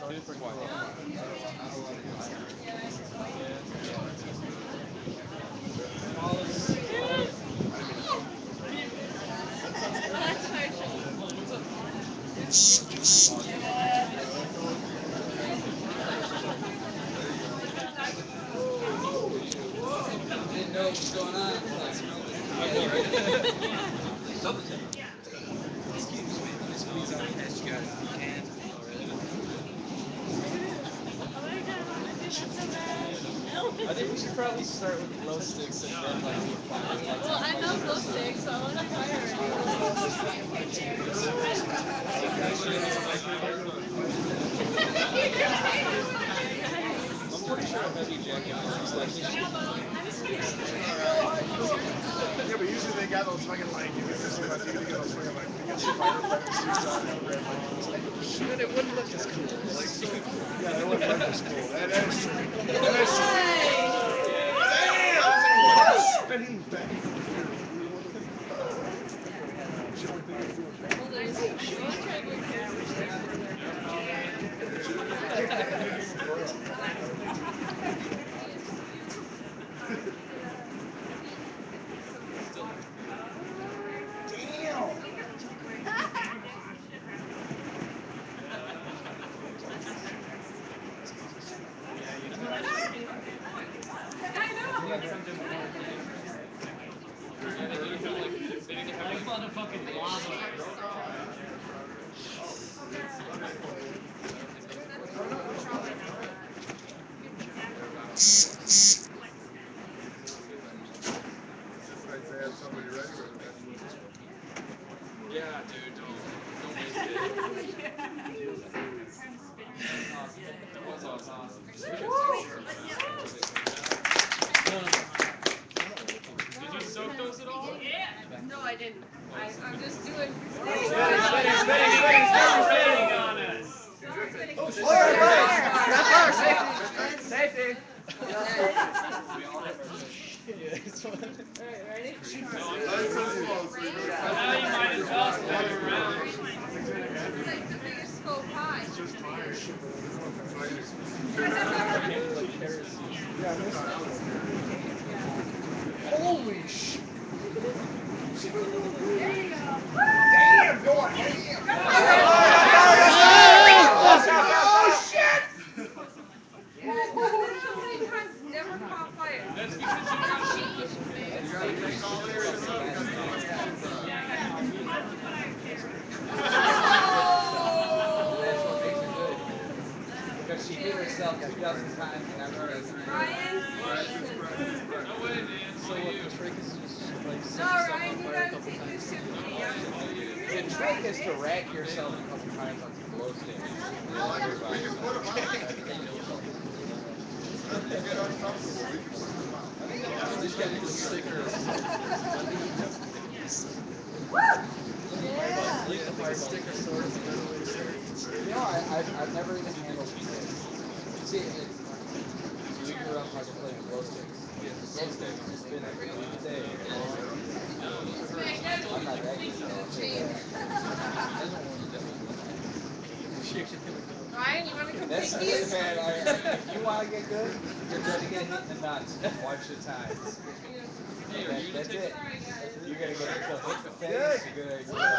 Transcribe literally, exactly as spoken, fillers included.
Didn't know what was going on. Excuse me, let me squeeze out past you guys if you can. I think we should probably start with glow sticks and then like do fire. Well, I know glow sticks, so I want to fire I'm pretty sure a heavy jacket is like. Yeah, but usually they got those fucking like, if it's this way, like, you get those fucking like, you get some firefighter suits on and red lights. But it wouldn't look as cool. Like, so yeah, it wouldn't look as cool. That, that is true. That is true. Damn! Spinning back. Motherfucking lava. yeah, dude, don't don't waste it. That was awesome. Did you soak those at all? No, I didn't. I, I'm just doing. Spinning, spinning, spinning, spinning on us. Oh, fire! Safety! Safety! Alright, ready? Now you might as well swim around. It's like the biggest scope high. Holy shit! There you go. Damn, go on! Oh shit! Never caught fire. That's because you got sheep. Because she hit herself two dozen times and I'm already Ryan? No way, man. So what the trick is just like set No, yourself Ryan, on you fire a gotta couple take times. this shit with me. The trick is to rat yourself a couple times on some glow sticks. You just gotta do stickers. Sticker stores. You know, I, I've, I've never even handled sticks. See, it, we grew up like playing glow sticks. Glow sticks, spin every day. I'm not that good at Ryan, you wanna come That's take it, these? man. I, if you want to get good, you're going to get hit in the nuts one at a time. That, that's it. You're going to get yourself hit in the face. You're going to